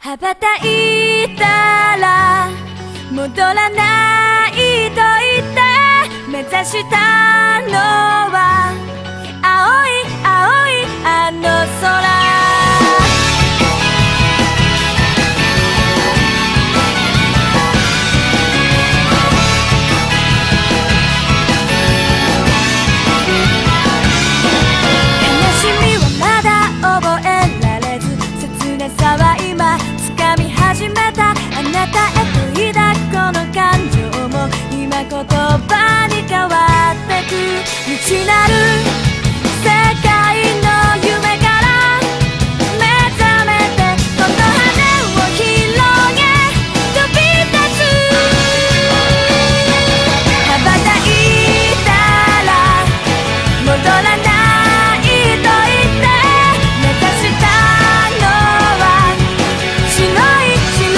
羽ばたいたら戻らないと言って目指したのは青い青いあの空。始めたあなたへと抱くこの感情も今言葉に変わってく未知なる世界の夢から目覚めてこの羽を広げ飛び立つ。羽ばたいたら戻らないと言って目指したのは白い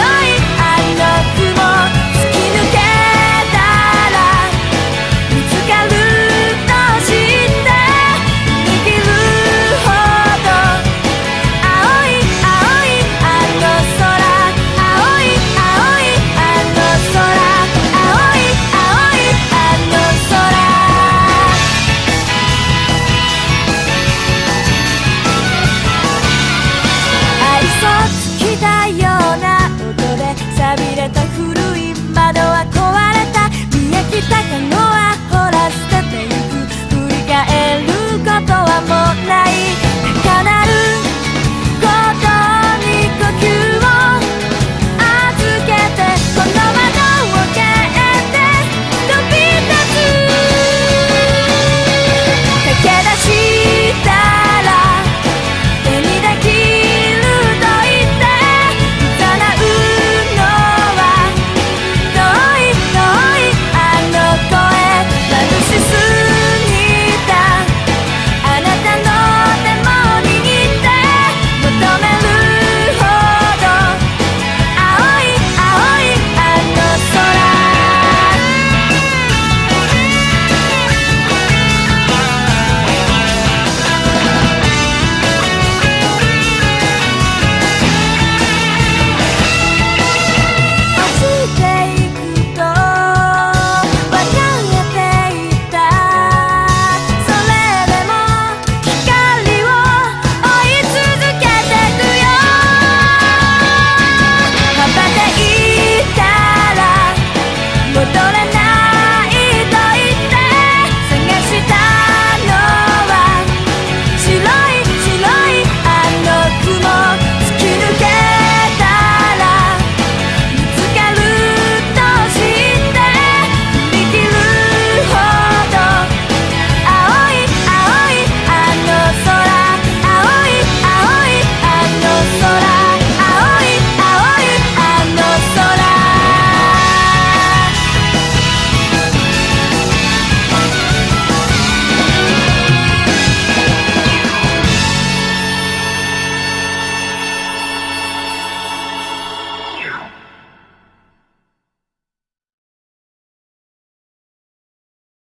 窓は壊れた見えきたかのはほら捨ててゆく振り返ることはもうない。